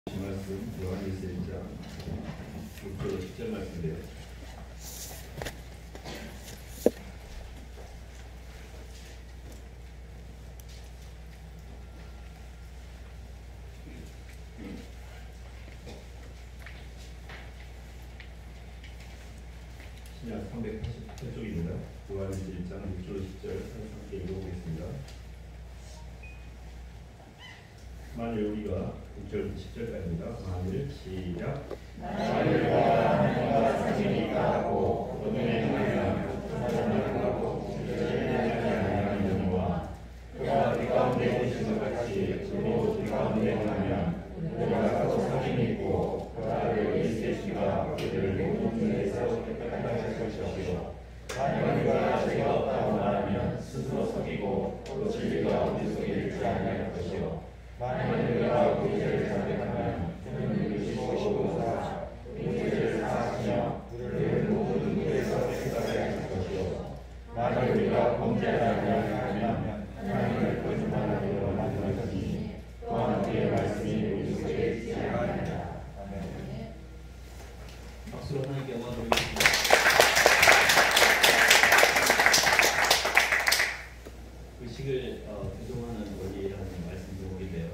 말씀 요한일서 1장 6절 10절 말씀인데요. 신약 388쪽입니다. 요한일서 1장 6절 10절 함께 읽어보겠습니다. 만일 우리가 6절부터 10절까지입니다. 만일 시작. 만일과 하나님과 사귐이 있다고 너희의 행하면 하고 주의 행하지 아니하느니와 그가 우리 가운데 계신 것 같이 우리도 우리 가운데 행하면 우리가 서로 사귐이 있고 그 아들 예수 그리스도가 그들을 모든 중에서 깨끗하게 하실 것이요 만일 우리가 죄가 없다고 말하면 스스로 속이고 또 진리가 우리 속에 있지 아니할 것이요 만일 우리가 우리 죄를 자백하면 그는 이기시고 우리 죄를 사하시며 우리를 모든 문제에서 깨끗하게 하실 것이요 만일 우리가 범죄를 아니하면 하나님을 거짓말하기로 만들었으니 또한 그의 말씀이 우리 속에 있지 아니하리라. 아멘. 박수로 하나님께 영광 돌리겠습니다. 의식을 교정하는 원리라는 말씀 제목인데요.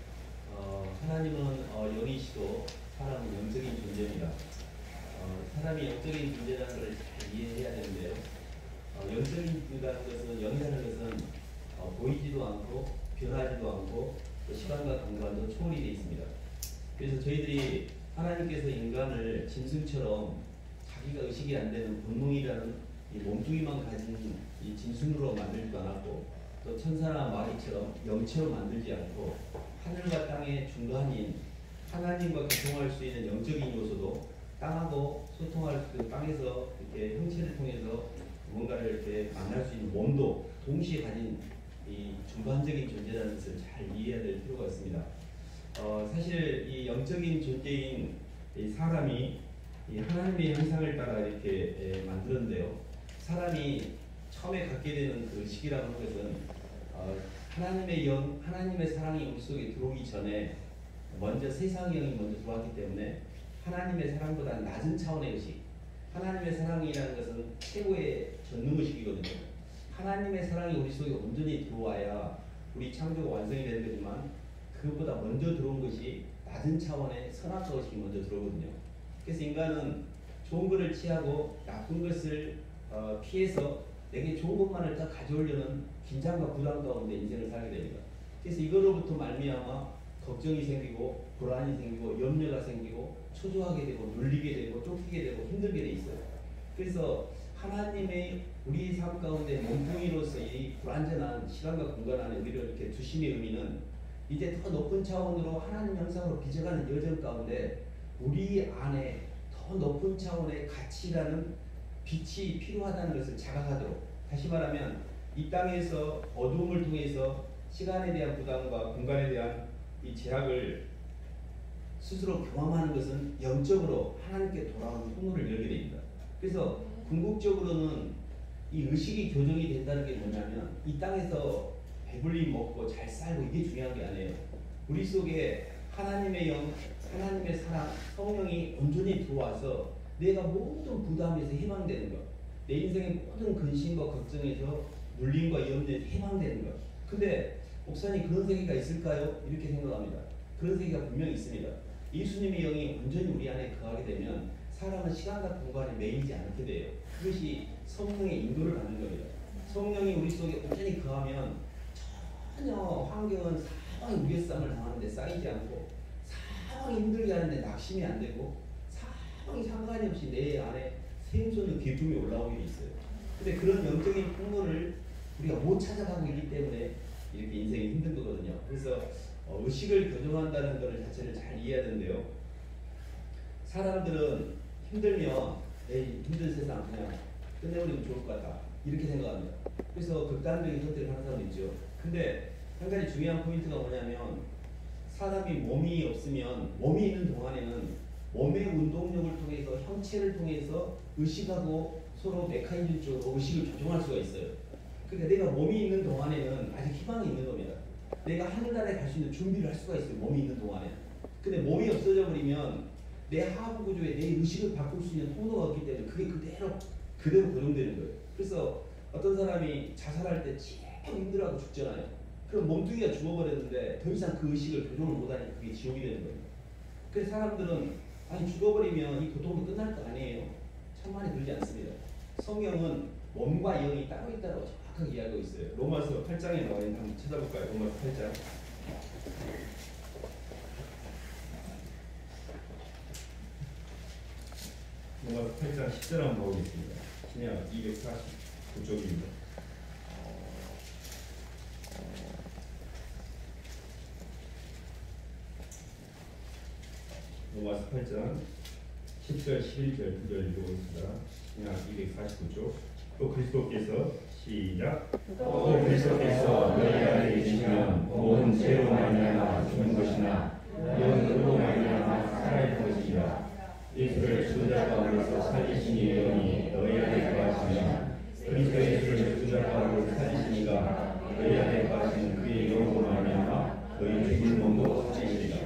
하나님은 영이시고 사람은 영적인 존재입니다. 사람이 영적인 존재라는 걸 잘 이해해야 되는데요. 영적인이라는 것은, 영이라는 것은 보이지도 않고 변하지도 않고 또 시간과 공간도 초월이 되어 있습니다. 그래서 저희들이 하나님께서 인간을 짐승처럼 자기가 의식이 안 되는 본능이라는 이 몸뚱이만 가진 이 짐승으로 만들지도 않았고 또 천사나 마귀처럼 영체로 만들지 않고 하늘과 땅의 중간인 하나님과 소통할 수 있는 영적인 요소도 땅하고 소통할 그 땅에서 이렇게 형체를 통해서 뭔가를 이렇게 만날 수 있는 몸도 동시에 가진 이 중간적인 존재라는 것을 잘 이해해야 될 필요가 있습니다. 사실 이 영적인 존재인 이 사람이 이 하나님의 형상을 따라 이렇게 만들었는데요. 사람이 처음에 갖게 되는 그 의식이라는 것은 하나님의 영, 하나님의 사랑이 우리 속에 들어오기 전에 먼저 세상의 영이 먼저 들어왔기 때문에 하나님의 사랑보다 낮은 차원의 의식, 하나님의 사랑이라는 것은 최고의 전능의식이거든요. 하나님의 사랑이 우리 속에 온전히 들어와야 우리 창조가 완성이 되는 거지만 그것보다 먼저 들어온 것이 낮은 차원의 선악과 의식이 먼저 들어오거든요. 그래서 인간은 좋은 것을 취하고 나쁜 것을 피해서 내게 좋은 것만을 딱 가져오려는 긴장과 부담 가운데 인생을 살게 됩니다. 그래서 이거로부터 말미암아 걱정이 생기고 불안이 생기고 염려가 생기고 초조하게 되고 눌리게 되고 쫓기게 되고 힘들게 돼 있어요. 그래서 하나님의 우리 삶 가운데 몸뚱이로서 이 불완전한 시간과 공간 안에 우리를 이렇게 두심의 의미는 이제 더 높은 차원으로 하나님 형상으로 빚어가는 여정 가운데 우리 안에 더 높은 차원의 가치라는 빛이 필요하다는 것을 자각하도록, 다시 말하면 이 땅에서 어두움을 통해서 시간에 대한 부담과 공간에 대한 이 제약을 스스로 경험하는 것은 영적으로 하나님께 돌아오는 통로를 열게 됩니다. 그래서 궁극적으로는 이 의식이 교정이 된다는 게 뭐냐면 이 땅에서 배불리 먹고 잘 살고 이게 중요한 게 아니에요. 우리 속에 하나님의 영, 하나님의 사랑, 성령이 온전히 들어와서 내가 모든 부담에서 해방되는 것, 내 인생의 모든 근심과 걱정에서 눌림과 염려에서 해방되는 것. 근데 목사님 그런 세계가 있을까요? 이렇게 생각합니다. 그런 세계가 분명히 있습니다. 예수님의 영이 완전히 우리 안에 거하게 되면 사람은 시간과 공간에 매이지 않게 돼요. 그것이 성령의 인도를 받는 겁니다. 성령이 우리 속에 온전히 거하면 전혀 환경은 사방에 무게싸움을 당하는데 쌓이지 않고 사방이 힘들게 하는데 낙심이 안 되고 사방이 상관이 없이 내 안에 샘솟는 기쁨이 올라오게 있어요. 근데 그런 영적인 풍모를 우리가 못 찾아가고 있기 때문에 이렇게 인생이 힘든 거거든요. 그래서 의식을 교정한다는 것 자체를 잘 이해해야 되는데요. 사람들은 힘들면 에이 힘든 세상 그냥 끝내버리면 좋을 것 같다 이렇게 생각합니다. 그래서 극단적인 선택을 하는 사람도 있죠. 근데 한 가지 중요한 포인트가 뭐냐면 사람이 몸이 없으면 몸이 있는 동안에는 몸의 운동력을 통해서 형체를 통해서 의식하고 서로 메커니즘적으로 의식을 조정할 수가 있어요. 그러니까 내가 몸이 있는 동안에는 아직 희망이 있는 겁니다. 내가 하늘나라에 갈 수 있는 준비를 할 수가 있어요. 몸이 있는 동안에. 근데 몸이 없어져 버리면 내 하부 구조에 내 의식을 바꿀 수 있는 통로가 없기 때문에 그게 그대로 고정되는 거예요. 그래서 어떤 사람이 자살할 때 너무 힘들어하고 죽잖아요. 그럼 몸뚱이가 죽어버렸는데 더 이상 그 의식을 조정을 못하니까 그게 지옥이 되는 거예요. 그래서 사람들은 아니 죽어버리면 이 고통도 끝날 거 아니에요. 천만에 그러지 않습니다. 성경은 몸과 영이 따로 있다고 정확하게 이야기하고 있어요. 로마서 8장에 나와 있는 한번 찾아볼까요? 로마서 8장. 로마서 8장 10절 한번 보겠습니다. 신약 249쪽입니다. 로마서 8장 10절, 11절, 9절 읽어보겠습니다. 신약 249쪽. 또 그리스도께서 시작. 또 그리스도께서 너희 안에 계시면 몸은 죄로 말미암아 죽은 것이나 영은 의로 말미암아 살아있는 것이라. 예수를 죽은 자 가운데서 살리신 이 영이 너희 안에 거하시면 그리스도 예수를 죽은 자 가운데 살리시니가 너희 안에 거하시는 그의 영으로 말미암아 너희 죽을 몸도 살리시리라.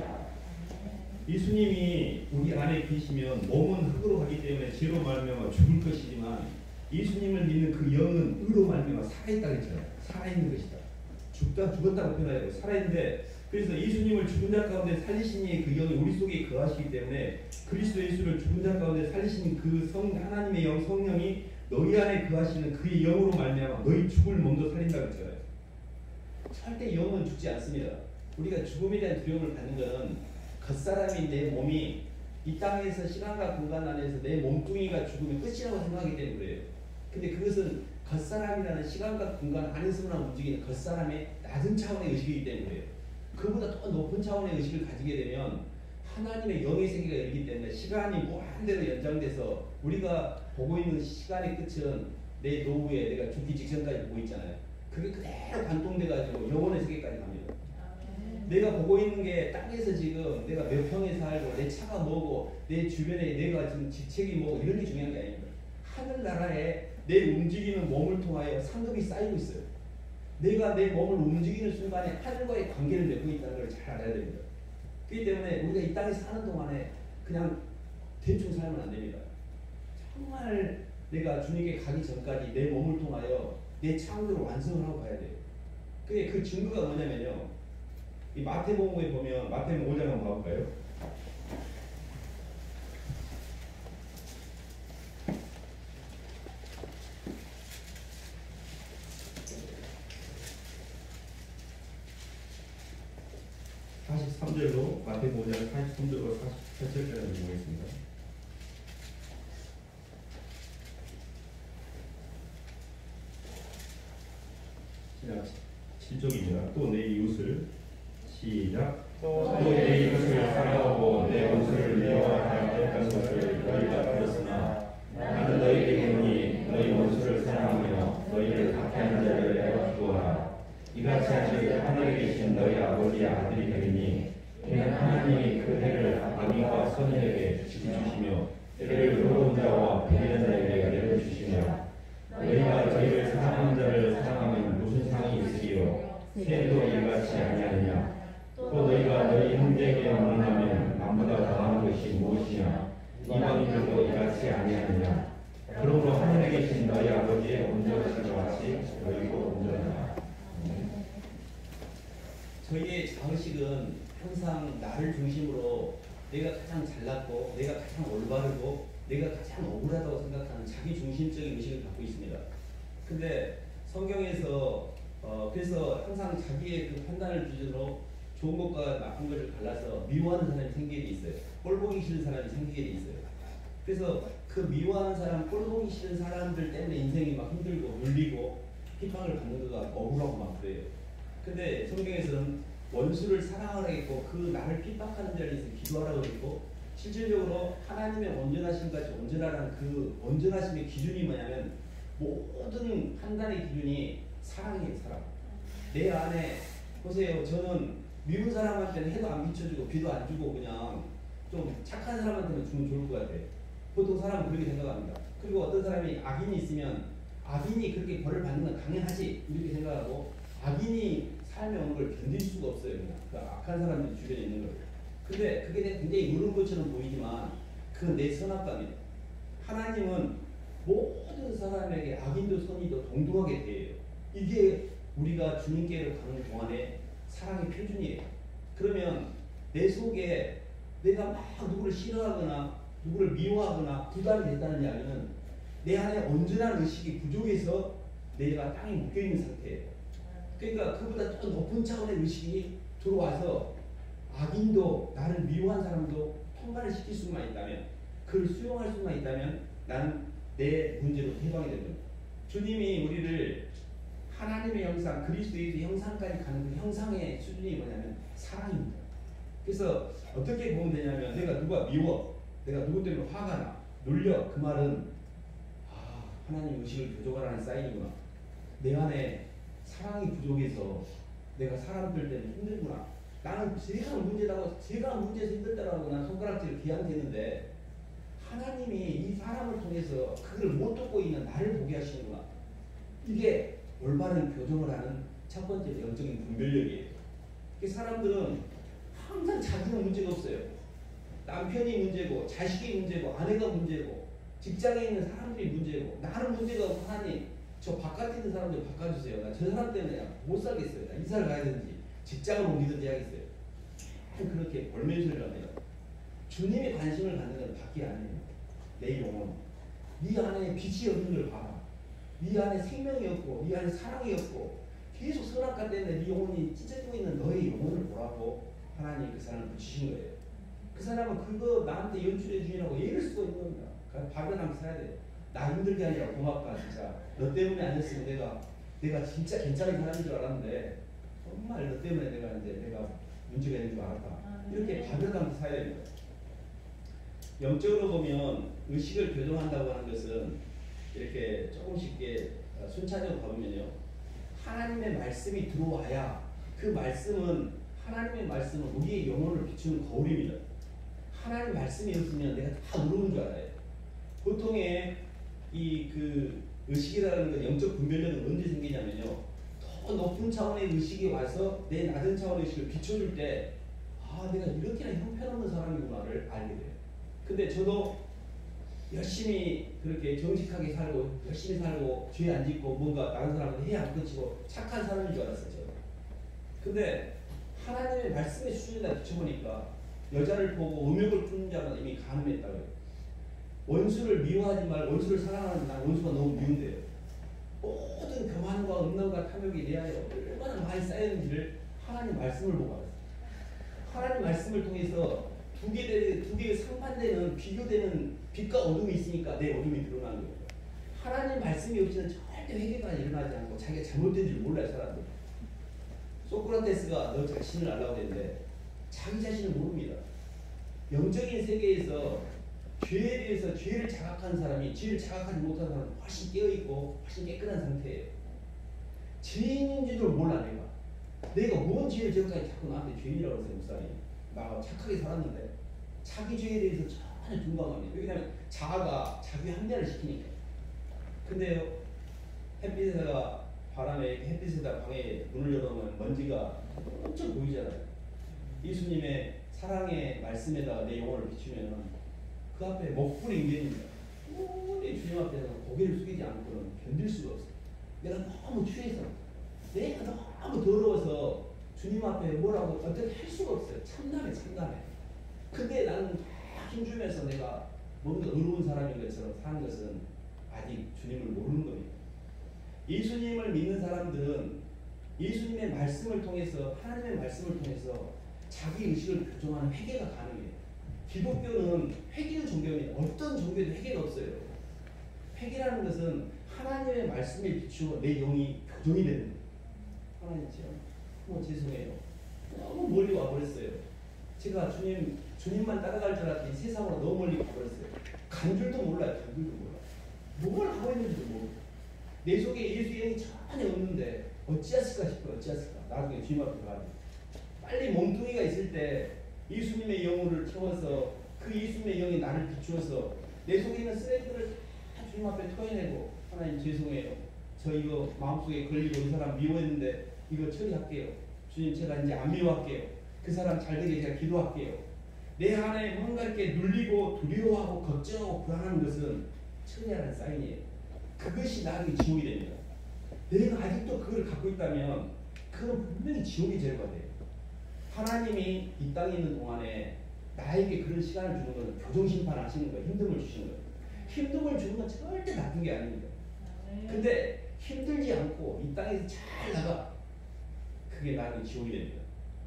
예수님이 우리 안에 계시면 몸은 흙으로 가기 때문에 죄로 말미암아 죽을 것이지만 예수님을 믿는 그 영은 의로 말미암아 살아있다고 했잖아요. 살아있는 것이다. 죽었다고 표현해요. 살아있는데 그래서 예수님을 죽은 자 가운데 살리신 이의 그 영이 우리 속에 거하시기 때문에 그리스도 예수를 죽은 자 가운데 살리신 그 하나님의 영 성령이 너희 안에 거하시는 그의 영으로 말미암아 너희 죽을 몸도 살린다고 했잖아요. 절대 영은 죽지 않습니다. 우리가 죽음에 대한 두려움을 갖는 것은 겉사람인 내 몸이 이 땅에서 시간과 공간 안에서 내 몸뚱이가 죽으면 끝이라고 생각하기 때문에 그래요. 근데 그것은 겉사람이라는 시간과 공간 안에서만 움직이는 겉사람의 낮은 차원의 의식이기 때문에 그래요. 그보다 더 높은 차원의 의식을 가지게 되면 하나님의 영의 세계가 열리기 때문에 시간이 무한대로 연장돼서 우리가 보고 있는 시간의 끝은 내 노후에 내가 죽기 직전까지 보고 있잖아요. 그게 그대로 관통돼가지고 영혼의 세계까지 갑니다. 내가 보고 있는 게 땅에서 지금 내가 몇 평에 살고 내 차가 뭐고 내 주변에 내가 지금 직책이 뭐 이런 게 중요한 게 아닙니다. 하늘나라에 내 움직이는 몸을 통하여 상급이 쌓이고 있어요. 내가 내 몸을 움직이는 순간에 하늘과의 관계를 맺고 있다는 걸 잘 알아야 됩니다. 그렇기 때문에 우리가 이 땅에 사는 동안에 그냥 대충 살면 안 됩니다. 정말 내가 주님께 가기 전까지 내 몸을 통하여 내 창조를 완성을 하고 가야 돼요. 그게 그 증거가 뭐냐면요. 이 마태복음에 보면 마태복음 5장 한번 봐볼까요? 마태복음 5장 43절로 48절까지 보겠습니다. 시작 7쪽입니다. 또 내 이웃을 시작. 또 내 이웃을 사랑하고 내 원수를 미워하라 했던 것을 너희가 들었으나 나는 너희에게 이르노니 너희 원수를 사랑하며 너희를 박해하는 자를 내어 주어라. 이같이 하시되 하늘에 계신 너희 아버지의 아들이 되리니 이는 하나님이 그 해를 악인과 선인에게 주시며 해를 의로운 자와 불의한 자에게 내려주시며 너희가 저희를 사랑하는 자를 사랑하면 무슨 상이 있으리요. 새도 이같이 아니하느냐. 또 너희가 너희 형제에게 원하면 남보다 더한 것이 무엇이냐. 이방인들도 이같이 아니하느냐. 그러므로 하늘에 계신 너희 아버지의 온전하신 것 같이 너희도 온전하라. 저희의 자의식은 항상 나를 중심으로 내가 가장 잘났고 내가 가장 올바르고 내가 가장 억울하다고 생각하는 자기 중심적인 의식을 갖고 있습니다. 근데 성경에서 그래서 항상 자기의 그 판단을 기준으로 좋은 것과 나쁜 것을 갈라서 미워하는 사람이 생기게 돼 있어요. 꼴 보기 싫은 사람이 생기게 돼 있어요. 그래서 그 미워하는 사람, 꼴 보기 싫은 사람들 때문에 인생이 막 힘들고 물리고 핍박을 받는 거가 억울하고 막 그래요. 근데 성경에서는 원수를 사랑하라 했고 그 나를 핍박하는 자리에 서 기도하라고 했고 실질적으로 하나님의 온전하심까지 온전하라는 그 온전하심의 기준이 뭐냐면 모든 판단의 기준이 사랑이에요. 사랑. 내 안에 보세요. 저는 미운 사람한테는 해도 안 비춰주고 비도 안 주고 그냥 좀 착한 사람한테는 주면 좋을 것 같아요. 보통 사람은 그렇게 생각합니다. 그리고 어떤 사람이 악인이 있으면 악인이 그렇게 벌을 받는 건 당연하지 이렇게 생각하고 악인이 삶에 오는 걸 견딜 수가 없어요. 그냥 그 악한 사람들이 주변에 있는 거예요. 근데 그게 내가 굉장히 누른 것처럼 보이지만 그건 내 선악감이에요. 하나님은 모든 사람에게 악인도 선의도 동등하게 대해요. 이게 우리가 주님께로 가는 동안에 사랑의 표준이에요. 그러면 내 속에 내가 막 누구를 싫어하거나 누구를 미워하거나 부담이 됐다는 이야기는 내 안에 온전한 의식이 부족해서 내가 땅에 묶여있는 상태예요. 그러니까 그보다 또 높은 차원의 의식이 들어와서 악인도 나를 미워한 사람도 통과를 시킬 수만 있다면, 그를 수용할 수만 있다면 나는 내 문제로 해방이 됩니다. 주님이 우리를 하나님의 형상, 그리스도의 형상까지 가는 그 형상의 수준이 뭐냐면 사랑입니다. 그래서 어떻게 보면 되냐면, 내가 누가 미워, 내가 누구 때문에 화가 나, 놀려, 그 말은 하나님 의식을 부족하라는 사인이구나. 내 안에 사랑이 부족해서 내가 사람들 때문에 힘들구나. 나는 제가 문제라고, 제가 문제에서 힘들다라고 난 손가락질을 귀한테 했는데 하나님이 이 사람을 통해서 그걸 못 돕고 있는 나를 보게 하시는구나. 이게 올바른 교정을 하는 첫 번째 영적인 분별력이에요. 사람들은 항상 자기는 문제가 없어요. 남편이 문제고, 자식이 문제고, 아내가 문제고, 직장에 있는 사람들이 문제고, 나는 문제가 없고, 하나님, 저 바깥에 있는 사람들 바꿔주세요. 나 저 사람 때문에 못 살겠어요. 나 이사를 가야 되는지, 직장을 옮기든지 하겠어요. 그렇게 벌면소리를 합니다. 주님의 관심을 갖는 건 밖이 아니에요. 내 영혼. 네 안에 빛이 없는 걸 봐라. 네 안에 생명이 없고, 네 안에 사랑이 없고, 계속 선악과 때문에 네 영혼이 찢어지고 있는 너의 영혼을 보라고 하나님이 그 사람을 붙이신 거예요. 그 사람은 그거 나한테 연출해 주시라고 이럴 수가 있는 겁니다. 밥을 한번 사야 돼요. 나 힘들게 아니라 고맙다 진짜. 너 때문에 아니었으면 내가 진짜 괜찮은 사람인 줄 알았는데 정말 너 때문에 내가 문제가 있는 줄 알았다. 이렇게 밥을 한번 사야 됩니다. 영적으로 보면 의식을 교정한다고 하는 것은 이렇게 조금씩 순차적으로 가보면요, 하나님의 말씀이 들어와야, 그 말씀은, 하나님의 말씀은 우리의 영혼을 비추는 거울입니다. 하나님 말씀이 없으면 내가 다 누르는 줄 알아요. 보통의 그 의식이라는 건, 영적 분별력은 언제 생기냐면요, 더 높은 차원의 의식이 와서 내 낮은 차원의 의식을 비춰줄 때, 내가 이렇게나 형편없는 사람이구나를 알게 돼요. 근데 저도 열심히 그렇게 정직하게 살고, 열심히 살고, 죄 안 짓고, 뭔가 다른 사람한테 해 안 끼치고 착한 사람인 줄 알았어요, 저는. 근데 하나님의 말씀의 수준에다 비춰보니까 여자를 보고 음욕을 품는 자는 이미 간음했다고요. 원수를 미워하지 말고 원수를 사랑하는 난 원수가 너무 미운데요. 모든 교만과 음란과 탐욕이 내 안에 얼마나 많이 쌓였는지를 하나님 말씀을 보고 알았어요. 하나님 말씀을 통해서 두 개의 상반되는, 비교되는 빛과 어둠이 있으니까 내 어둠이 드러나는 거예요. 하나님 말씀이 없이는 절대 회개가 일어나지 않고 자기가 잘못된 줄 몰라요, 사람들. 소크라테스가 너 자신을 알라고 했는데 자기 자신을 모릅니다. 영적인 세계에서 죄에 대해서 죄를 자각한 사람이 죄를 자각하지 못한 사람은 훨씬 깨어있고 훨씬 깨끗한 상태예요. 죄인인지도 몰라. 내가 뭔 죄를 저까지 자꾸 나한테 죄인이라고 했어요. 목사님, 나 착하게 살았는데. 자기 죄에 대해서 전혀 중감합니다. 왜냐하면 자아가 자기 합리화를 시키니까. 근데요, 햇빛에다가 바람에 햇빛에다 방에 문을 열어놓으면 먼지가 엄청 보이잖아요. 예수님의 사랑의 말씀에다가 내 영혼을 비추면 그 앞에 먹불이 인견입니다. 내 주님 앞에서 고개를 숙이지 않고는 견딜 수가 없어요. 내가 너무 취해서, 내가 너무 더러워서 주님 앞에 뭐라고 어떻게 할 수가 없어요. 참담해. 근데 나는 힘주면서 내가 뭔가 의로운 사람인 것처럼 사는 것은 아직 주님을 모르는 겁니다. 예수님을 믿는 사람들은 예수님의 말씀을 통해서, 하나님의 말씀을 통해서 자기 의식을 교정하는 회개가 가능해요. 기독교는 회개의 종교입니다. 어떤 종교에도 회개가 없어요. 회개라는 것은 하나님의 말씀에 비추어 내 영이 교정이 되는 거예요. 하나님, 제가 죄송해요. 너무 멀리 와버렸어요. 제가 주님만 따라갈 줄 알았더니 세상으로 너무 멀리 가버렸어요. 간 줄도 몰라요. 뭘 하고 있는지도 모르고. 내 속에 예수의 영이 전혀 없는데 어찌했을까 싶어요. 나중에 주님 앞에 가야 돼. 빨리 몸뚱이가 있을 때 예수님의 영혼을 채워서 그 예수님의 영이 나를 비추어서 내 속에 있는 쓰레기들을 다 주님 앞에 토해내고, 하나님 죄송해요. 저 이거 마음속에 걸리고 이 사람 미워했는데 이거 처리할게요. 주님, 제가 이제 안 미워할게요. 그 사람 잘 되게 제가 기도할게요. 내 안에 뭔가 이렇게 눌리고 두려워하고 걱정하고 불안한 것은 처리하는 사인이에요. 그것이 나에게 지옥이 됩니다. 내가 아직도 그걸 갖고 있다면 그건 분명히 지옥의 재료가 돼요. 하나님이 이 땅에 있는 동안에 나에게 그런 시간을 주는 것은 교정심판 하시는 거예요. 힘듦을 주시는 거예요. 힘듦을 주는 건 절대 나쁜 게 아닙니다. 근데 힘들지 않고 이 땅에서 잘 나가, 그게 나에게 지옥이 됩니다.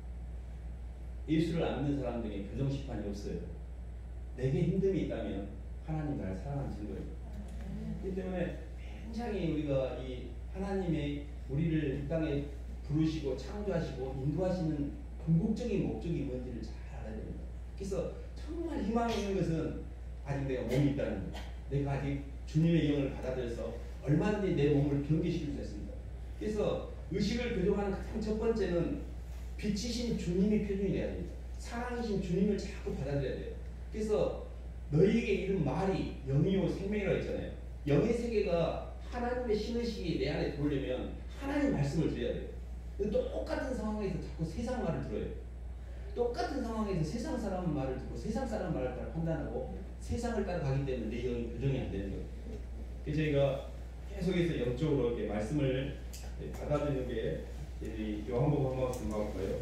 예수를 안 믿는 사람들이 교정심판이 없어요. 내게 힘듦이 있다면 하나님 나를 사랑하는 증거입니다. 그렇기 때문에 굉장히 우리가 이 하나님의 우리를 이 땅에 부르시고 창조하시고 인도하시는 궁극적인 목적이 뭔지를 잘 알아야 됩니다. 그래서 정말 희망이 있는 것은 아직 내가 몸이 있다는 것, 내가 아직 주님의 영을 받아들여서 얼마든지 내 몸을 경계시킬 수 있습니다. 그래서 의식을 교정하는 가장 첫 번째는 빛이신 주님이 표준이 돼야 됩니다. 사랑이신 주님을 자꾸 받아들여야 돼요. 그래서 너희에게 이른 말이 영이요 생명이라고 했잖아요. 영의 세계가 하나님의 신의식이 내 안에 들어오려면 하나님 말씀을 들어야 돼요. 똑같은 상황에서 자꾸 세상 말을 들어요. 똑같은 상황에서 세상 사람 말을 듣고 세상 사람 말을 따라 판단하고 세상을 따라가기 때문에 내 영이 교정이 안 되는 거예요. 그래서 저희가 계속해서 영적으로 이렇게 말씀을 받아들이는 게 요한복음 한번 공부할까요?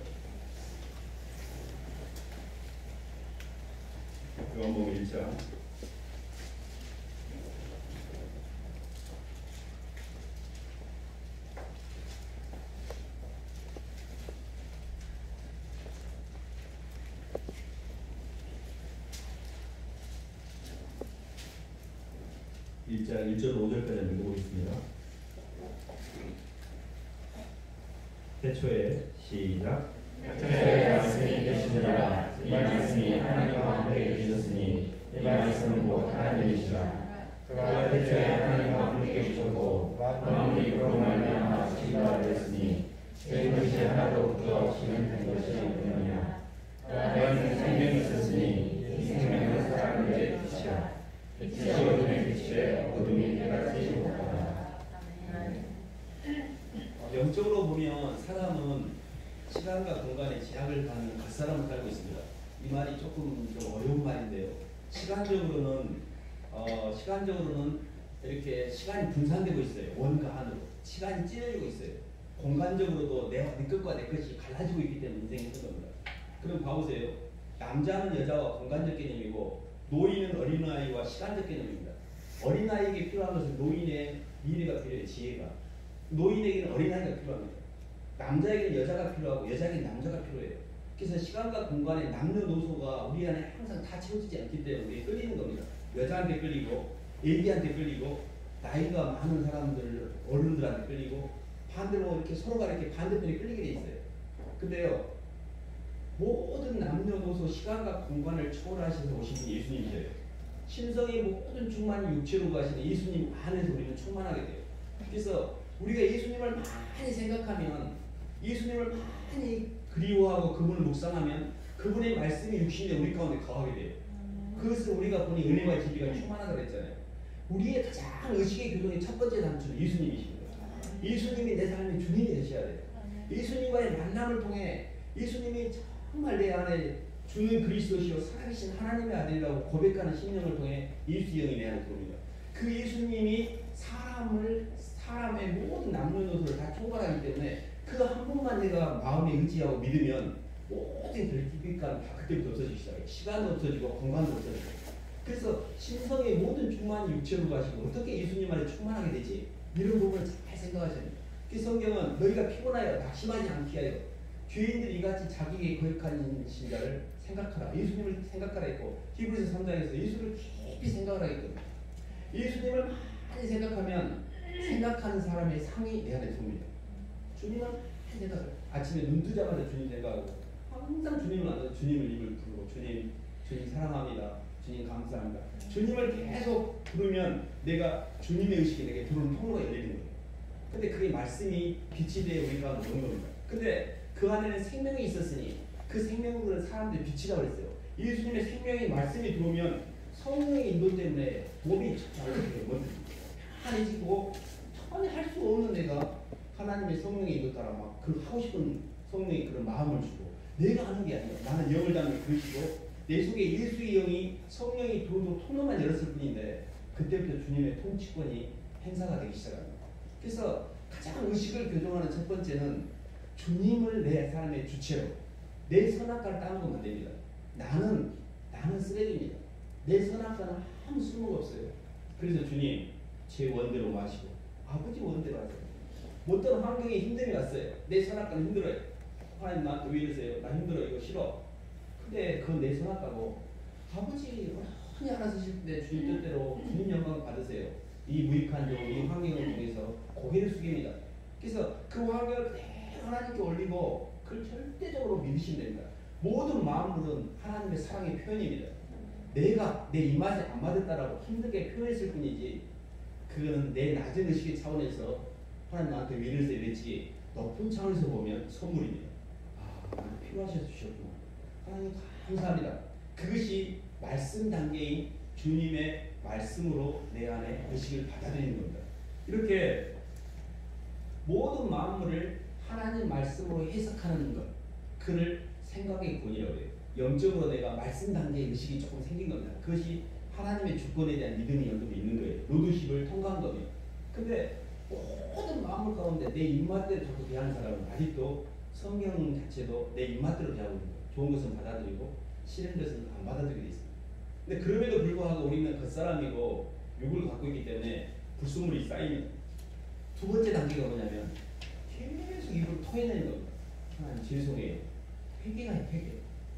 요한복음 1장 1장 1절 5절까지 읽어보겠습니다. 태초에 시작. 태초에 말씀이 계시니라. 이 말씀이 하나님과 함께 계셨으니 이 말씀은 곧 하나님이시라. 그가 태초에 하나님과 함께 계셨고 만물이 그로 말미암아 지음받아 되었으니 된 것이 하나도 그가 없이는 된 것이 없느니라. 그 안에는 생명이 있었으니 이 생명은 사람들의 빛이라. 빛이 어둠의 빛이래 어둠이 해가 지지 못하더라. 영적으로 보면 사람은 시간과 공간에 제약을 받는 갓사람을 살고 있습니다. 이 말이 조금 좀 어려운 말인데요. 시간적으로는 이렇게 시간이 분산되고 있어요. 원과 안으로 시간이 찢어지고 있어요. 공간적으로도 네 것과 내 것이 갈라지고 있기 때문에 인생이 힘든 겁니다. 그럼 봐보세요. 남자는 여자와 공간적 개념이고 노인은 어린아이와 시간적 개념입니다. 어린아이에게 필요한 것은 노인의 미래가 필요해요. 지혜가. 노인에게는 어린아이가 필요합니다. 남자에게는 여자가 필요하고 여자에게는 남자가 필요해요. 그래서 시간과 공간의 남녀노소가 우리 안에 항상 다 채워지지 않기 때문에 우리에 끌리는 겁니다. 여자한테 끌리고 애기한테 끌리고 나이가 많은 사람들 어른들한테 끌리고 반대로 이렇게 서로가 이렇게 반대편에 끌리게 돼 있어요. 근데요, 모든 남녀노소 시간과 공간을 초월하셔서 오신 분이 예수님이세요. 신성의 모든 충만이 육체로 가시는 예수님 안에서 우리는 충만하게 돼요. 그래서 우리가 예수님을 많이 생각하면, 예수님을 많이 그리워하고 그분을 묵상하면 그분의 말씀이 육신에 우리 가운데 거하게 돼요. 그것을 우리가 보니 은혜와 진리가 충만하다 그랬잖아요. 우리의 가장 의식의 교정의 첫 번째 단추는 예수님이십니다. 예수님이 내 삶의 주님이 되셔야 돼요. 예수님과의 만남을 통해 예수님이 정말 내 안에 주는 그리스도시요 살아계신 하나님의 아들이라고 고백하는 신령을 통해 예수 영이 내 안에 들어옵니다. 그 예수님이 사람의 모든 남녀노소를 다 총괄하기 때문에 그 한 분만 내가 마음에 의지하고 믿으면 모든 결핍감 다 그때부터 없어지기 시작해요. 시간도 없어지고 공간도 없어지고. 그래서 신성의 모든 충만이 육체로 가시고 어떻게 예수님 안에 충만하게 되지? 이런 부분을 잘 생각하셔야 됩니다. 그 성경은 너희가 피곤하여 낙심하지 않게 하여 죄인들이 이같이 자기에게 거역하는 신자를 생각하라. 예수님을 생각하라 했고 히브리서 3장에서 예수를 깊이 생각하라 했거든요. 예수님을 많이 생각하면 생각하는 사람의 상이 내 안에 듭니다. 주님을 많이 생각해요. 아침에 눈 뜨자마자 주님 생각하고 항상 주님을 만나서 주님을 입을 부르고 주님 사랑합니다. 주님 감사합니다. 주님을 계속 부르면 내가 주님의 의식이 내게 들어오는 통로가 열리는 거예요. 근데 그게 말씀이 빛이 되어 우리가 오는 겁니다. 근데 그 안에는 생명이 있었으니 그 생명은 사람들이 빛이라고 그랬어요. 예수님의 생명의 말씀이 들어오면 성령의 인도 때문에 몸이 편안해지고 전혀 할 수 없는 내가 하나님의 성령의 인도 따라 막 그 하고 싶은 성령의 그런 마음을 주고 내가 하는 게 아니라 나는 영을 담는 그리시고 내 속에 예수의 영이 성령이 도도 통로만 열었을 뿐인데 그때부터 주님의 통치권이 행사가 되기 시작합니다. 그래서 가장 의식을 교정하는 첫 번째는 주님을 내 삶의 주체로 내 선악과를 따먹으면 안 됩니다. 나는 쓰레기입니다. 내 선악과는 아무 쓸모가 없어요. 그래서 주님 제 원대로 마시고 아버지 원대로 하세요. 어떤 환경에 힘듦이 왔어요. 내 선악과는 힘들어요. 하나님 나한테 왜 이러세요? 나 힘들어 이거 싫어. 근데 그건 내 선악과고 아버지 흔히 알아서 하실 때 주님 뜻대로 주님 영광을 받으세요. 이 무익한 이 환경을 통해서 고개를 숙입니다. 그래서 그 환경을 그대로 하나님께 올리고 그걸 절대적으로 믿으시면 됩니다. 모든 마음물은 하나님의 사랑의 표현입니다. 내가 내 입맛에 안 맞았다라고 힘들게 표현했을 뿐이지 그거는 내 낮은 의식의 차원에서 하나님 나한테 왜 이러세요 이랬지 높은 차원에서 보면 선물입니다. 나한테 필요하셔서 주셨구나. 하나님 감사합니다. 그것이 말씀 단계인 주님의 말씀으로 내 안에 의식을 받아들이는 겁니다. 이렇게 모든 만물을 하나님 말씀으로 해석하는 것, 그를 생각의 권이라고 해요. 영적으로 내가 말씀 단계의 의식이 조금 생긴 겁니다. 그것이 하나님의 주권에 대한 믿음이 영적으로 있는 거예요. 로드십을 통과한 겁니다. 근데 모든 마음을 가운데 내 입맛대로 자꾸 대하는 사람은 아직도 성경 자체도 내 입맛대로 대하고 있는 거예요. 좋은 것은 받아들이고 싫은 것은 안 받아들이게 돼 있습니다. 근데 그럼에도 불구하고 우리는 겉사람이고 욕을 갖고 있기 때문에 불순물이 쌓입니다. 두 번째 단계가 뭐냐면 계속 입을 토해내는 겁니다. 하나님 죄송해요. 회개가 회개.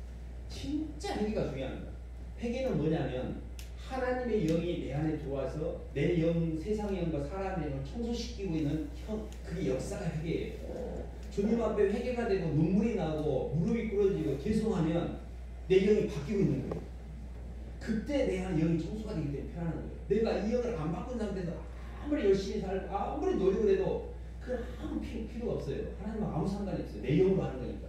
진짜 회개가 중요합니다. 회개는 뭐냐면 하나님의 영이 내 안에 들어와서 내 영, 세상의 영과 사람의 영을 청소시키고 있는 그게 역사가 회개예요. 주님 앞에 회개가 되고 눈물이 나고 무릎이 꿇어지고 죄송하면 내 영이 바뀌고 있는 거예요. 그때 내 안에 영이 청소가 되기 때문에 편안한 거예요. 내가 이 영을 안 바꾼 상태에서 아무리 열심히 살고 아무리 노력을 해도 그건 아무 필요가 없어요. 하나님은 아무 상관이 없어요. 내 영으로 하는 거니까.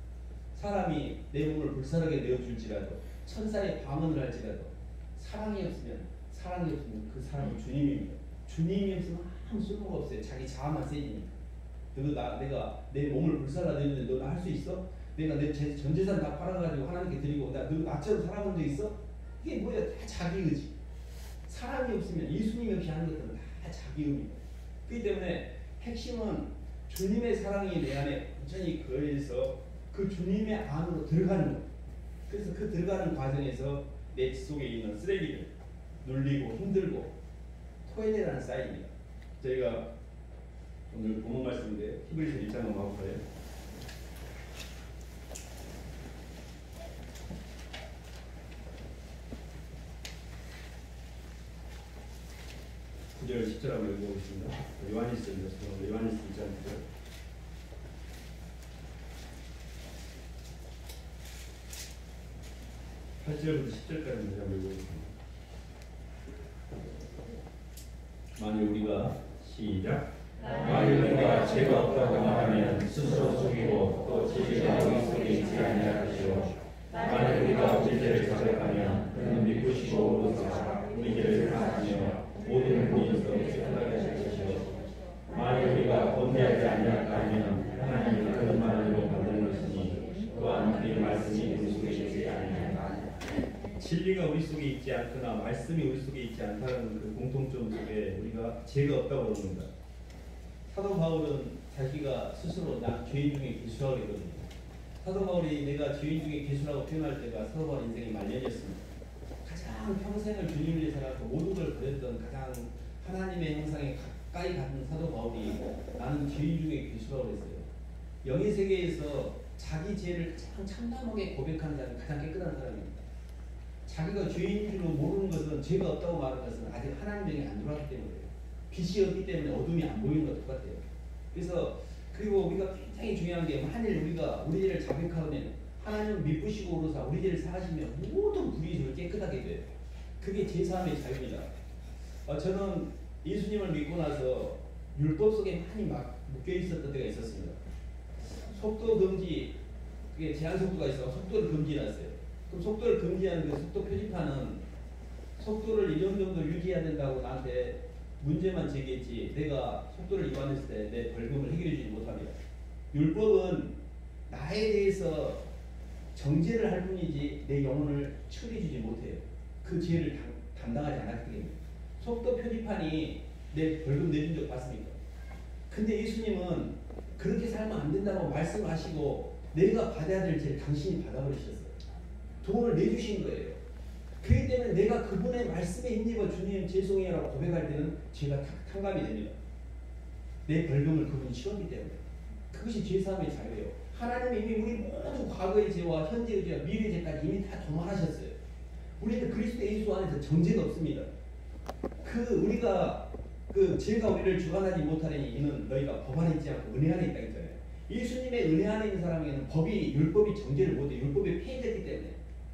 사람이 내 몸을 불쌍하게 내어줄지라도 천사의 방언을 할지라도 사랑이 없으면 그 사람은 주님입니다. 주님이 없으면 아무 쓸모가 없어요. 자기 자아만 세지니까. 내가 내 몸을 불쌍하게 내는데 너 나 할 수 있어? 내가 내 전 재산 다 팔아가지고 하나님께 드리고 너 나처럼 살아본 적 있어? 이게 뭐야? 다 자기 의지. 사람이 없으면 예수님이 없이 하는 것들은 다 자기 의입니다. 그렇기 때문에 핵심은 주님의 사랑이 내 안에 온전히 거해서 그 주님의 안으로 들어가는 것. 그래서 그 들어가는 과정에서 내 속에 있는 쓰레기를 눌리고 힘들고 토해내라는 사인입니다. 저희가 오늘 본문 말씀인데 히브리서 1장 한번 봐볼까요? 구절 10절 한번 읽어보겠습니다. 요한일서 읽었습니다. 요한일서 1장 9절. (8절부터) 10절까지 한번 읽어보겠습니다. 만일 우리가 시작 만일 우리가 죄가 없다고 말하면 스스로 속이고 또 진리가 우리 속에 있지 아니할 것이요 만일 우리가 우리 죄를 자백하면 그는 믿으시고 오르사 우리 죄를 사하시며 모든 분에서 깨끗하게 하실 것이요 만일 우리가 범죄하지 아니할까 하면 하나님이 그것만으로 만드는 것이니 또한 그의 말씀이 우리 속에 있지 아니하리라. 진리가 우리 속에 있지 않거나 말씀이 우리 속에 있지 않다는 그 공통점 속에 우리가 죄가 없다고 그럽니다. 사도 바울은 자기가 스스로 난 죄인 중에 괴수라고 했거든요. 사도 바울이 내가 죄인 중에 괴수라고 표현할 때가 사도 바울 인생의 말년이었습니다. 가장 평생을 주님을 위해 살았고 모든 걸 버렸던 가장 하나님의 형상에 가까이 가는 사도 바울이 나는 죄인 중에 괴수라고 했어요. 영의 세계에서 자기 죄를 가장 참담하게 고백하는 사람이 가장 깨끗한 사람입니다. 자기가 죄인 줄로 모르는 것은 죄가 없다고 말하는 것은 아직 하나님 영이 안 들어왔기 때문이에요. 빛이 없기 때문에 어둠이 안 보이는 것 똑같아요. 그래서 그리고 우리가 굉장히 중요한 게 만일 우리가 우리 죄를 자백하면 하나님은 미쁘시고 오르사 우리 죄를 사하시면 모든 불의를 깨끗하게 돼요. 그게 제3의 자유입니다. 저는 예수님을 믿고 나서 율법 속에 많이 막 묶여 있었던 때가 있었습니다. 속도 금지, 그게 제한 속도가 있어 속도를 금지해놨어요. 그럼 속도를 금지하는 그 속도 표지판은 속도를 이런 정도 유지해야 된다고 나한테 문제만 제기했지 내가 속도를 위반했을 때 내 벌금을 해결해 주지 못합니다. 율법은 나에 대해서 정죄를 할 뿐이지 내 영혼을 처리해주지 못해요. 그 죄를 담당하지 않았기 때문에. 속도 표지판이 내 벌금 내준 적 봤습니까? 근데 예수님은 그렇게 살면 안 된다고 말씀하시고 내가 받아야 될 죄를 당신이 받아버리셨어요. 돈을 내주신 거예요. 그렇기 때문에 내가 그분의 말씀에 힘입어 주님 죄송해요라고 고백할 때는 죄가 탕감이 됩니다. 내 벌금을 그분이 치렀기 때문에. 그것이 죄사함의 자유예요. 하나님이 이미 우리 모든 과거의 죄와 현재의 죄와 미래의 죄까지 이미 다 도말하셨어요. 우리는 그리스도 예수 안에서 정죄가 없습니다. 우리가 죄가 우리를 주관하지 못하려니 이는 너희가 법 안에 있지 않고 은혜 안에 있다 했잖아요. 예수님의 은혜 안에 있는 사람에게는 율법이 정죄를 못해요. 율법이 폐해졌기 때문에.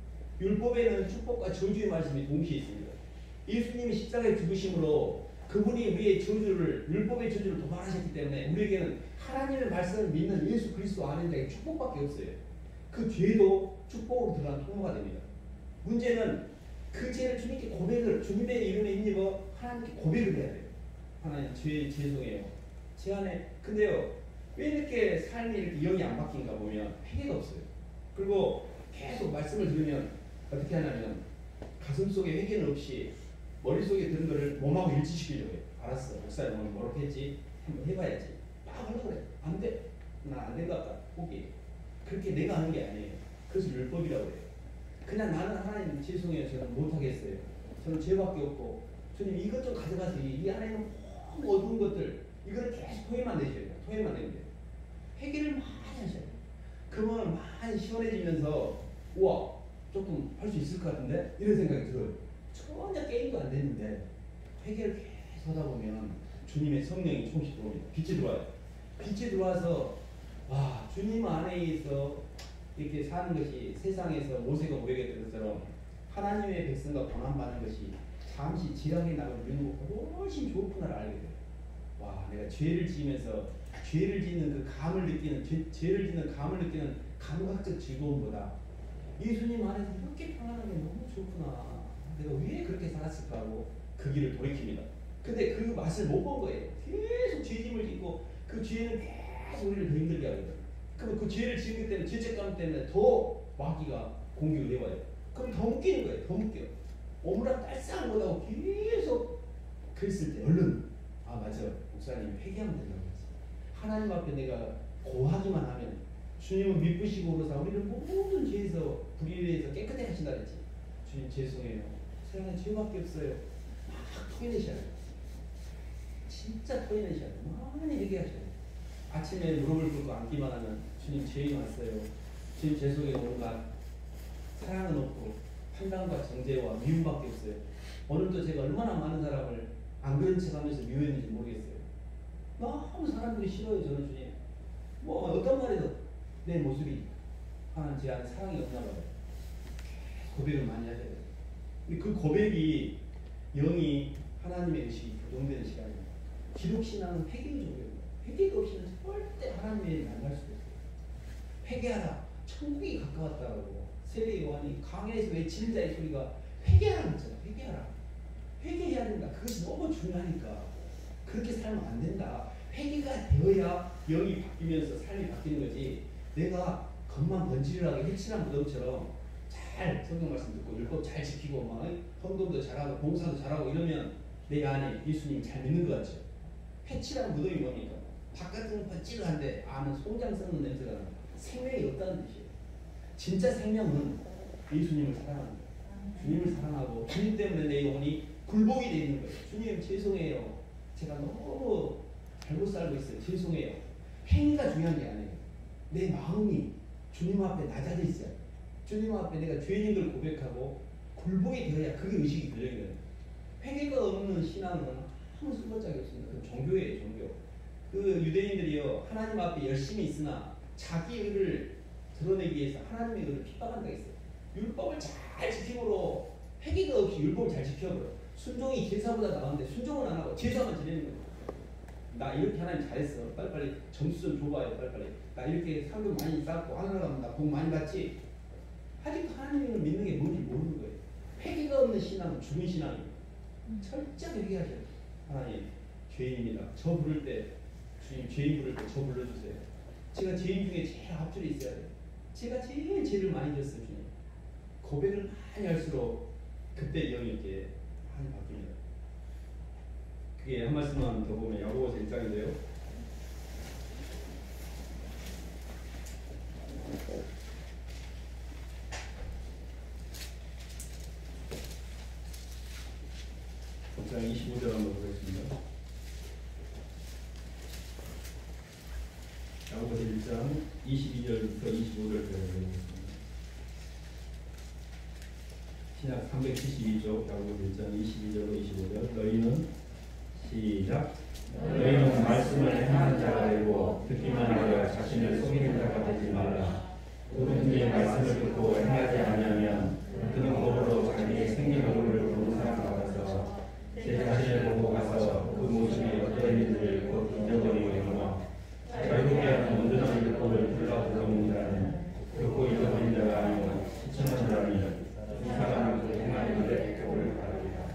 율법에는 축복과 저주의 말씀이 동시에 있습니다. 예수님이 십자가에 죽으심으로 그분이 우리의 율법의 저주를 도말하셨기 때문에 우리에게는 하나님의 말씀을 믿는 예수 그리스도 안에 자의 축복밖에 없어요. 그 죄도 축복으로 들어간 통로가 됩니다. 문제는 그 죄를 주님께 주님의 이름에 힘입어 하나님께 고백을 해야 돼요. 하나님, 죄송해요. 제 안에, 근데요, 왜 이렇게 삶이 이렇게 영이 안 바뀐가 보면 회개가 없어요. 그리고 계속 말씀을 들으면 어떻게 하냐면 가슴 속에 회개는 없이 머릿속에 드는 거를 몸하고 일치시키려고 해요. 알았어. 목사님 오늘 뭐라고 했지? 한번 해봐야지. 막 하려고 그래. 안 돼. 난 안 된 것 같다. 포기. 그렇게 내가 하는 게 아니에요. 그것을 율법이라고 해요. 그냥 나는 하나님 죄송해요. 저는 못하겠어요. 저는 죄밖에 없고 주님 이것 좀 가져가세요. 이 안에는 너무 어두운 것들 이거를 계속 토해만 내셔야 돼요. 토해만 내면 돼요. 회개를 많이 하셔야 돼요. 그러면 많이 시원해지면서 우와 조금 할 수 있을 것 같은데? 이런 생각이 들어요. 전혀 게임도 안 됐는데 회개를 계속 하다 보면 주님의 성령이 조금씩 들어옵니다. 빛이 들어와요. 빛이 들어와서 와 주님 안에 있어 이렇게 사는 것이 세상에서 모세가 고백했던 것처럼 하나님의 백성과 고난받는 것이 잠시 지락의 낙을 누리는 것보다 훨씬 좋구나를 알게 돼요. 와 내가 죄를 지으면서 죄를 짓는 그 감을 느끼는 죄를 짓는 감을 느끼는 감각적 즐거움보다 예수님 안에서 이렇게 평안한 게 너무 좋구나. 내가 왜 그렇게 살았을까 하고 그 길을 돌이킵니다. 근데 그 맛을 못 본 거예요. 계속 죄짐을 짓고 그 죄는 계속 우리를 더 힘들게 하거든요. 그럼 그 죄를 지은 때문에 죄책감 때문에 더 마귀가 공격을 해와요. 그럼 더 묶이는 거예요. 더 묶여. 오므라 딸싹 못하고 계속 그랬을 때 얼른 맞아. 목사님 회개하면 된다고 했지. 하나님 앞에 내가 고하기만 하면 주님은 미쁘시고 그러사 우리를 모든 죄에서 불의에서 깨끗하게 하신다 그랬지. 주님 죄송해요. 세상에 죄밖에 없어요. 막 토해내셔야 돼요. 진짜 토해내셔야 돼요. 많이 얘기하셔야 돼요. 아침에 무릎을 꿇고 앉기만 하면 주님 죄인이 왔어요. 주님 죄송해요. 온갖 사랑은 없고 판단과 정죄와 미움밖에 없어요. 오늘도 제가 얼마나 많은 사람을 안 그런 척하면서 미워했는지 모르겠어요. 너무 사람들이 싫어요. 저는 주님. 뭐 어떤 말에도 내 모습이 하나님 제 안에 사랑이 없나 봐요. 고백을 많이 하셔야 돼요. 근데 그 고백이 영이 하나님의 의식이 교동되는 시간입니다. 기독신앙은 회개의 종교입니다. 회개가 없이는 절대 하나님을 만날 수가 없어요. 회개하라. 천국이 가까웠다고 세례 요한이 강에서 외치는 자의 소리가 회개하라고 했잖아. 회개하라. 회개해야 된다. 그것이 너무 중요하니까 그렇게 살면 안 된다. 회개가 되어야 영이 바뀌면서 삶이 바뀌는 거지. 내가 겉만 번지르하게 해칠한 무덤처럼 잘 성경 말씀 듣고 율법 잘 지키고 막 헌금도 잘하고 봉사도 잘하고 이러면 내 안에 예수님 잘 믿는 것 같죠. 해칠한 무덤이 뭡니까? 바깥은 번지르한데 안은 송장 썩는 냄새가 나는 생명이 없다는 뜻이에요. 진짜 생명은 예수님을 사랑하는 거예요. 주님을 사랑하고 주님 때문에 내 영혼이 굴복이 되어 있는 거예요. 주님 죄송해요. 제가 너무 잘못 살고 있어요. 죄송해요. 행위가 중요한 게 아니에요. 내 마음이 주님 앞에 낮아져 있어요. 주님 앞에 내가 죄인인 걸 고백하고 굴복이 되어야 그게 의식이 들려요. 회개가 없는 신앙은 아무 쓸모짝이 없습니다. 그 종교예요. 종교. 그 유대인들이요 하나님 앞에 열심히 있으나 자기 의를 드러내기 위해서 하나님의 의를 핍박한 데 있어요. 율법을 잘 지킴으로 회개가 없이 율법을 잘 지켜버려. 순종이 제사보다 나은데 순종은 안 하고 제사만 지내는 거예요. 나 이렇게 하나님 잘했어. 빨리빨리 점수 좀 줘봐요. 빨리빨리. 나 이렇게 상금 많이 쌓고 하늘나가면 나 복 많이 받지. 아직도 하나님을 믿는 게 뭔지 모르는 거예요. 회개가 없는 신앙은 죽은 신앙입니다. 철저히 회개하셔야 돼요. 하나님 죄인입니다. 저 부를 때 주님 죄인 부를 때 저 불러주세요. 제가 죄인 중에 제일 앞줄에 있어야 돼요. 제가 제일 죄를 많이 졌어요. 주님. 고백을 많이 할수록 그때 영이 이렇게 많이 바뀝니다. 그게 한 말씀만 더 보면 야고보서 1장인데요. 장 25절 한번 보겠습니다. 야고보서 1장 22절부터 25절까지 보겠습니다. 신약 372쪽 야고보서 1장 22절로 25절. 너희는 시작. 너희는 말씀을 행하는 자가 되고 듣기만 하여 자신을 속이는 자가 되지 말라. 누구든지 말씀을 듣고 행하지 아니하면 그는 고로로 자기의 생긴 얼굴을 보는 사람 같아서 제 자신을 보고 가서 그 모습이 어떠했는지를 곧 잊어버리거니와 결국에 하는 온전한 율법을 불러보는 자는 듣고 잊어버린 자가 아니고 시청한 자라니 이 사람은 그 행하는 일에 격을 바랍니다.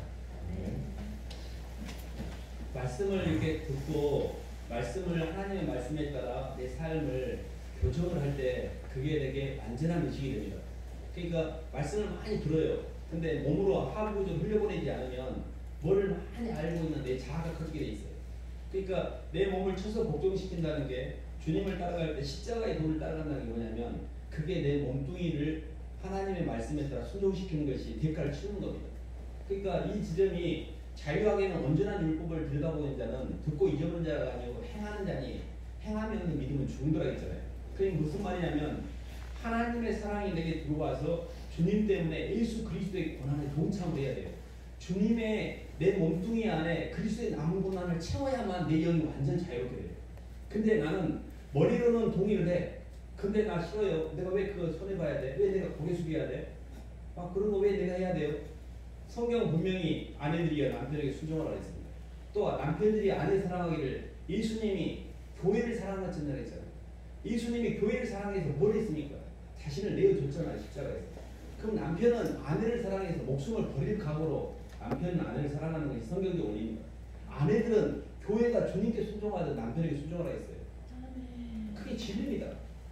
말씀을 이렇게 듣고 말씀을 하나님의 말씀에 따라 내 삶을 교정을 할 때 그게 되게 완전한 의식이 됩니다. 그러니까 말씀을 많이 들어요. 근데 몸으로 하부적으로 흘려보내지 않으면 뭐를 많이 알고 있는 내 자아가 커지게 돼 있어요. 그러니까 내 몸을 쳐서 복종시킨다는 게 주님을 따라갈 때 십자가의 도를 따라간다는 게 뭐냐면 그게 내 몸뚱이를 하나님의 말씀에 따라 순종시키는 것이 대가를 치르는 겁니다. 그러니까 이 지점이 자유하게는 온전한 율법을 들여다보는 자는 듣고 잊어버린 자가 아니고 행하는 자니 행하면 믿음은 죽는다고 했잖아요. 그게 무슨 말이냐면 하나님의 사랑이 내게 들어와서 주님 때문에 예수 그리스도의 고난에 동참을 해야 돼요. 주님의 내 몸뚱이 안에 그리스도의 남은 고난을 채워야만 내 영이 완전 자유롭게 돼요. 근데 나는 머리로는 동의를 해. 근데 나 싫어요. 내가 왜 그거 손해봐야 돼? 왜 내가 고개 숙여야 돼? 그런 거 왜 내가 해야 돼요? 성경은 분명히 아내들이 남편에게 순종하라고 했습니다. 또 남편들이 아내 사랑하기를 예수님이 교회를 사랑하셨잖아요. 했잖아요. 예수님이 교회를 사랑해서 뭘 했습니까? 자신을 내어줬잖아요. 십자가에서. 그럼 남편은 아내를 사랑해서 목숨을 버릴 각오로 남편은 아내를 사랑하는 것이 성경적 원리입니다. 아내들은 교회가 주님께 순종하듯 남편에게 순종하라 했어요. 그게 진리입니다.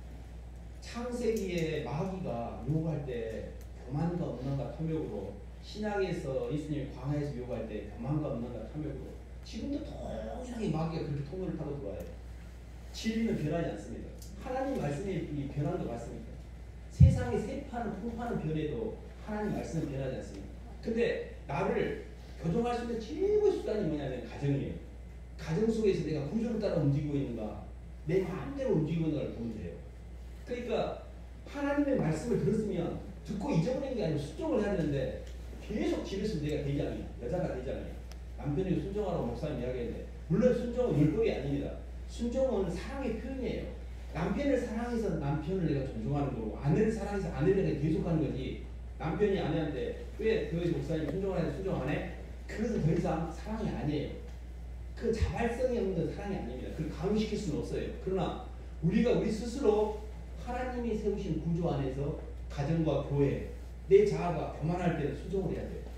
창세기에 마귀가 유혹할 때 교만과 음란과 탐욕으로 신약에서 예수님이 광야에서 유혹할 때 교만과 음란과 탐욕으로 지금도 동일하게 마귀가 그렇게 통로를 타고 들어와요. 진리는 변하지 않습니다. 하나님 말씀이 변하는 거 맞습니까? 세상의 세파는 풍파는 변해도 하나님 말씀은 변하지 않습니다. 근데 나를 교정할 수 있는 최고의 수단이 뭐냐면 가정이에요. 가정 속에서 내가 구조를 따라 움직이고 있는가 내 마음대로 움직이고 있는 걸 보면 돼요. 그러니까 하나님의 말씀을 들었으면 듣고 잊어버리는 게 아니고 순종을 해야 되는데 계속 집에서 내가 대장이야. 여자가 대장이야. 남편에게 순종하라고 목사님 이야기했는데 물론 순종은 율법이 아닙니다. 순종은 사랑의 표현이에요. 남편을 사랑해서 남편을 내가 존중하는 거고 아내를 사랑해서 아내를 내가 계속하는 거지. 남편이 아내한테 왜 교회에서 목사님 순종을 하는데 순종 안 해? 그것은 더 이상 사랑이 아니에요. 그 자발성이 없는 사랑이 아닙니다. 그걸 강요시킬 수는 없어요. 그러나 우리가 우리 스스로 하나님이 세우신 구조 안에서 가정과 교회, 내 자아가 교만할 때는 수정을 해야 돼요.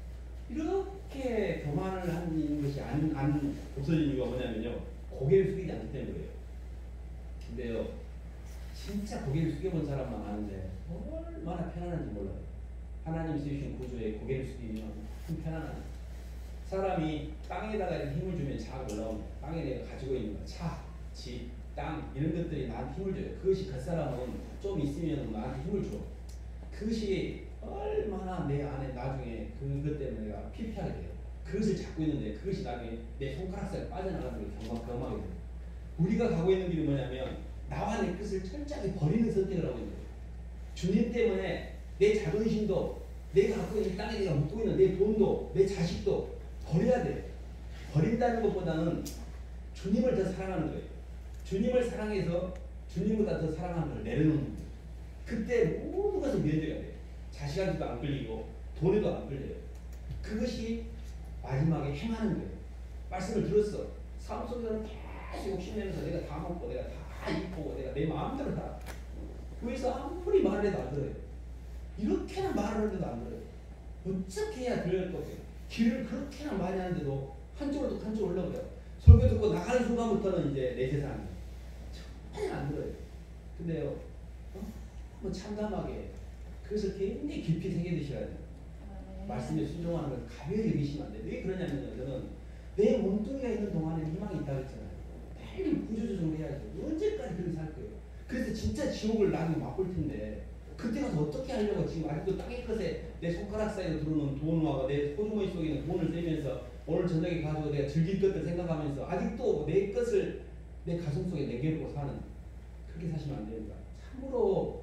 이렇게 교만을 하는 것이 안 없어진 이유가 뭐냐면요. 고개를 숙이지 않기 때문에 그래요. 근데요, 진짜 고개를 숙여본 사람만 아는데 얼마나 편안한지 몰라요. 하나님 세우신 구조에 고개를 숙이면 참 편안하죠. 사람이 땅에다가 이렇게 힘을 주면 자아가 올라옵니다. 땅에 내가 가지고 있는 거, 차, 집, 땅 이런 것들이 나한테 힘을 줘요. 그것이 그 사람은 좀 있으면 나한테 힘을 줘. 그것이 얼마나 내 안에 나중에 그것 때문에 내가 피폐하게 돼요. 그것을 잡고 있는데 그것이 나중에 내 손가락 사이에 빠져나가는 걸 경험하게 돼요. 우리가 가고 있는 길은 뭐냐면 나와 내 뜻을 철저하게 버리는 선택을 하고 있는 거예요. 주님 때문에 내 자존심도 내가 갖고 있는 땅에 내가 묻고 있는 내 돈도 내 자식도 버려야 돼요. 버린다는 것보다는 주님을 더 사랑하는 거예요. 주님을 사랑해서 주님보다 더 사랑하는 걸 내려놓는 거예요. 그때 모든 것을 면제가 돼요. 자식한테도 안 끌리고 돈에도 안 끌려요. 그것이 마지막에 행하는 거예요. 말씀을 들었어. 삶 속에서는 계속 욕심내면서 내가 다 먹고 내가 다 입고 내가 내 마음대로 다 교회에서 아무리 말을 해도 안 들어요. 이렇게나 말을 하는데도 안 들어요. 어떻게 해야 들을 거예요? 길을 그렇게나 많이 하는데도 한쪽으로 한쪽으로 올라가요. 설교 듣고 나가는 순간부터는 이제 내 세상이에요. 전혀 안 들어요. 근데요, 너무 참담하게 그것을 굉장히 깊이 새겨드셔야 돼요. 말씀에 순종하는 걸 가벼이 여기시면 안 돼요. 왜 그러냐면요. 저는 내 몸뚱이가 있는 동안에 희망이 있다고 했잖아요. 빨리 구조조정을 해야죠. 언제까지 그렇게 살 거예요. 그래서 진짜 지옥을 나중에 맛볼 텐데 그때 가서 어떻게 하려고 지금 아직도 땅의 끝에 내 손가락 사이로 들어오는 돈과 내 소주머니 속에 있는 돈을 세면서 오늘 저녁에 가지고 내가 즐길 것들 생각하면서 아직도 내 것을 내 가슴 속에 내겨놓고 사는 그렇게 사시면 안 됩니다. 참으로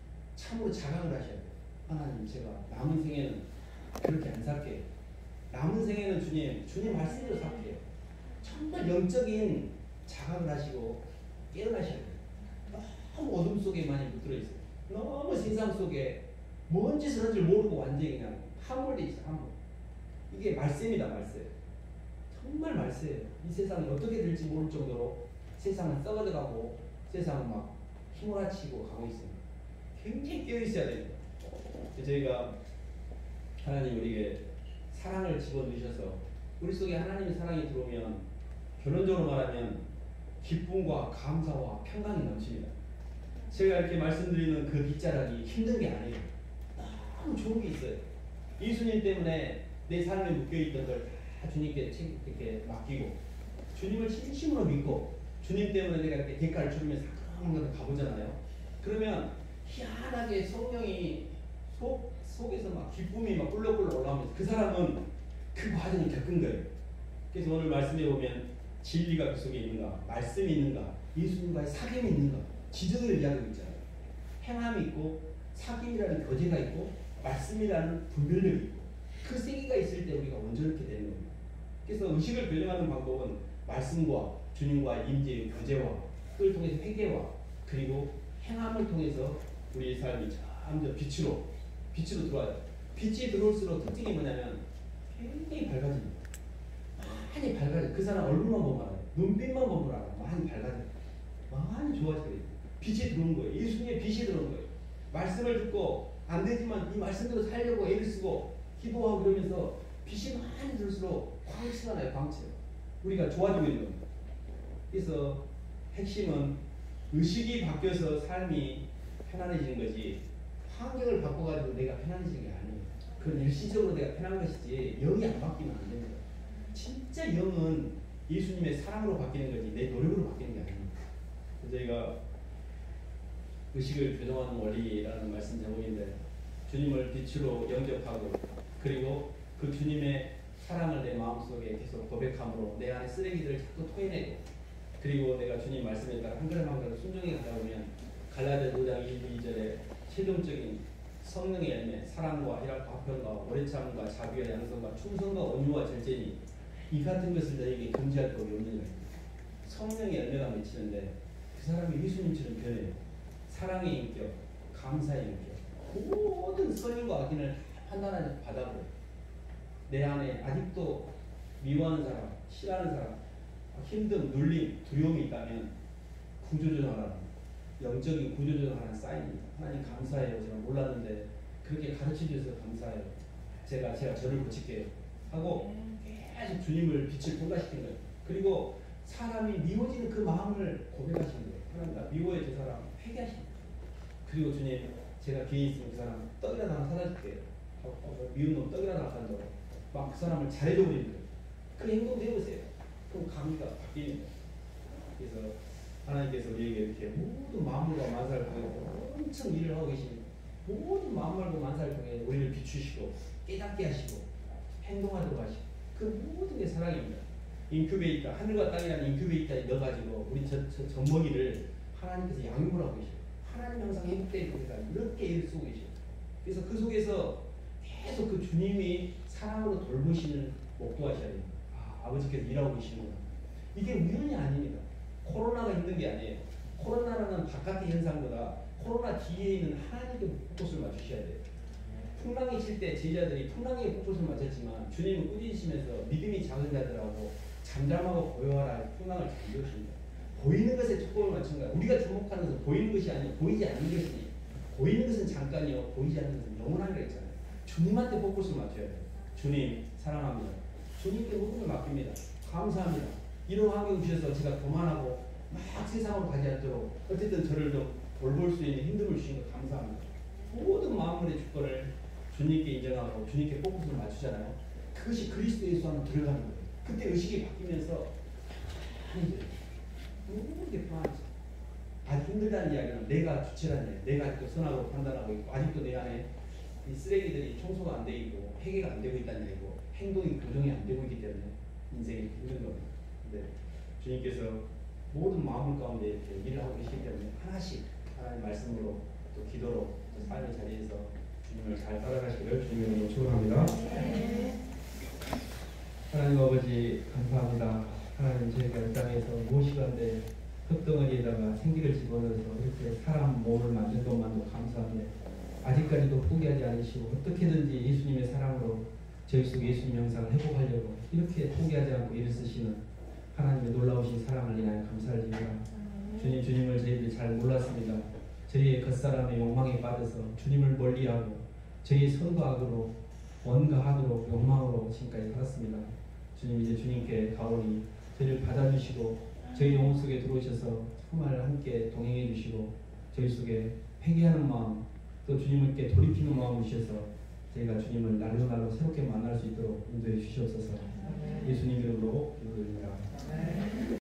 자각을 하셔야 돼요. 하나님 제가 남은 생에는 그렇게 안 살게요. 남은 생에는 주님 말씀대로 살게요. 정말 영적인 자각을 하시고 깨어나셔야 돼요. 너무 어둠 속에 많이 묻들어 있어요. 너무 세상 속에 뭔 짓을 하는지 모르고 완전히 그냥 함몰돼 있어요. 함몰. 이게 말세입니다. 말세. 정말 말세예요. 이 세상이 어떻게 될지 모를 정도로 세상은 썩어져가고 세상은 막 휘몰아치고 가고 있습니다. 굉장히 깨어있어야 됩니다. 저희가 하나님 우리에게 사랑을 집어넣으셔서 우리 속에 하나님의 사랑이 들어오면 결론적으로 말하면 기쁨과 감사와 평강이 넘칩니다. 제가 이렇게 말씀드리는 그 빗자락이 힘든 게 아니에요. 너무 좋은 게 있어요. 예수님 때문에 내 삶에 묶여있던 걸 다 주님께 이렇게 맡기고 주님을 진심으로 믿고 주님 때문에 내가 이렇게 대가를 치르면서 한번 가보잖아요. 그러면 희한하게 성령이 속에서 막 기쁨이 막 꿀럭꿀럭 올라오면서 그 사람은 그 과정을 겪은 거예요. 그래서 오늘 말씀해 보면 진리가 그 속에 있는가, 말씀이 있는가, 예수님과의 사귐이 있는가, 지정을 이야기하고 있잖아요. 행함이 있고 사귐이라는 교제가 있고 말씀이라는 분별력이 있고 그 세 개가 있을 때 우리가 온전하게 되는 겁니다. 그래서 의식을 변형하는 방법은 말씀과 주님과의 임재의 교제와 그걸 통해서 회개와 그리고 행함을 통해서 우리의 삶이 점점 빛으로 들어와요. 빛이 들어올수록 특징이 뭐냐면 굉장히 밝아집니다. 많이 밝아져요. 그 사람 얼굴만 보면 알아요. 눈빛만 보면 알아요. 많이 밝아져요. 많이 좋아져요. 빛이 들어온 거예요. 예수님의 빛이 들어온 거예요. 말씀을 듣고 안 되지만 이 말씀대로 살려고 애를 쓰고 기도하고 그러면서 빛이 많이 들수록 광채가 나요. 광채. 우리가 좋아지고 있는 겁니다. 그래서 핵심은 의식이 바뀌어서 삶이 편안해지는 거지 환경을 바꿔가지고 내가 편안해지는 게 아니에요. 그건 일시적으로 내가 편한 것이지 영이 안 바뀌면 안 됩니다. 진짜 영은 예수님의 사랑으로 바뀌는 거지 내 노력으로 바뀌는 게 아닙니다. 저희가 의식을 교정하는 원리라는 말씀 제목인데 주님을 빛으로 영접하고 그리고 그 주님의 사랑을 내 마음속에 계속 고백함으로 내 안에 쓰레기들을 자꾸 토해내고 그리고 내가 주님 말씀에 따라 한 걸음 한 걸음 순종해 가다 보면 갈라디아 5장 2절에 최종적인 성령의 열매 사랑과 희락과 화평과 오래참과 자비와 양성과 충성과 온유와 절제니 이 같은 것을 너에게 금지할 법이 없느니라. 성령의 열매가 맺히는데 그 사람이 예수님처럼 변해요. 사랑의 인격, 감사의 인격, 모든 선인과 악인을 판단하는 바닥으로 내 안에 아직도 미워하는 사람, 싫어하는 사람, 힘듦, 눌림, 두려움이 있다면 구조조정하라는 영적인 구조조정하는 사인입니다. 하나님 감사해요. 제가 몰랐는데 그렇게 가르쳐 주셔서 감사해요. 제가 저를 고칠게요 하고 계속 주님을 빛을 통과시키는 거예요. 그리고 사람이 미워지는 그 마음을 고백하시는 거예요. 하나님 나 미워해 저 사람 회개하시는 거예요. 그리고 주님 제가 기회 있으면 그 사람 떡이라도 하나 사다 줄게요. 미운 놈 떡이라도 하나 사다 막 그 사람을 잘해줘 버리는 거예요. 그 행동도 해보세요. 그럼 감기가 바뀌는 거예요. 그래서 하나님께서 우리에게 이렇게 모든 만물과 만사를 통해 엄청 일을 하고 계십니다. 모든 만물과 만사를 통해 우리를 비추시고 깨닫게 하시고 행동하도록 하시고 그 모든 게 사랑입니다. 인큐베이터, 하늘과 땅이라는 인큐베이터에 넣어가지고 우리 젖먹이를 하나님께서 양육을 하고 계셔요. 하나님 항상 행복되게 이렇게 일을 쓰고 계셔요. 그래서 그 속에서 계속 그 주님이 사랑으로 돌보시는 목도하셔야 됩니다. 아버지께서 일하고 계시는구나. 이게 우연이 아닙니다. 코로나가 힘든 게 아니에요. 코로나라는 바깥의 현상보다 코로나 뒤에 있는 하나님께 포커스를 맞추셔야 돼요. 풍랑이 칠 때 제자들이 풍랑에 포커스를 맞췄지만 주님은 꾸짖으시면서 믿음이 작은 자들하고 잠잠하고 고요하라 풍랑을 잠재우십니다. 보이는 것에 초점을 맞춘 거야. 우리가 주목하는 것은 보이는 것이 아니고 보이지 않는 것이니 보이는 것은 잠깐이요 보이지 않는 것은 영원한 거 있잖아요. 주님한테 포커스를 맞춰야 돼요. 주님 사랑합니다. 주님께 모든 걸 맡깁니다. 감사합니다. 이런 환경 주셔서 제가 교만하고 막 세상으로 가지 않도록 어쨌든 저를 좀 돌볼 수 있는 힘듦을 주신 것 감사합니다. 모든 만물의 주권을 주님께 인정하고 주님께 포커스를 맞추잖아요. 그것이 그리스도 예수 안으로 들어가는 거예요. 그때 의식이 바뀌면서 모든 편하지. 아직 힘들다는 이야기는 내가 주체라는 이야기. 내가 아직도 선악으로 판단하고 있고 아직도 내 안에 이 쓰레기들이 청소가 안 돼 있고 회개가 안 되고 있다는 얘기고 행동이 교정이 안 되고 있기 때문에 인생이 힘든 겁니다. 근데 주님께서 모든 마음을 가운데 이렇게 일을 하고 계시기 때문에 하나씩 하나님 말씀으로 또 기도로 또 삶의 자리에서 주님을 잘 따라가시기를 주님으로 축원합니다. 하나님 아버지 감사합니다. 하나님 저희가 이 땅에서 무엇이건데 흙덩어리에다가 생기를 집어넣어서 이렇게 사람 몸을 만든 것만도 감사합니다. 아직까지도 포기하지 않으시고 어떻게든지 예수님의 사랑으로 저희 속 예수님 형상을 회복하려고 이렇게 포기하지 않고 일을 쓰시는 하나님의 놀라우신 사랑을 인하여 감사를 드립니다. 주님을 저희들이 잘 몰랐습니다. 저희의 겉사람의 욕망에 빠져서 주님을 멀리하고 저희의 선과 악으로 원과 악으로 욕망으로 지금까지 살았습니다. 주님 이제 주님께 가오니 저희를 받아주시고 저희 영혼 속에 들어오셔서 정말 함께 동행해 주시고 저희 속에 회개하는 마음 또 주님께 돌이키는 마음을 주셔서 저희가 주님을 날로 새롭게 만날 수 있도록 인도해 주시옵소서. 예수님 이름으로 기도드립니다.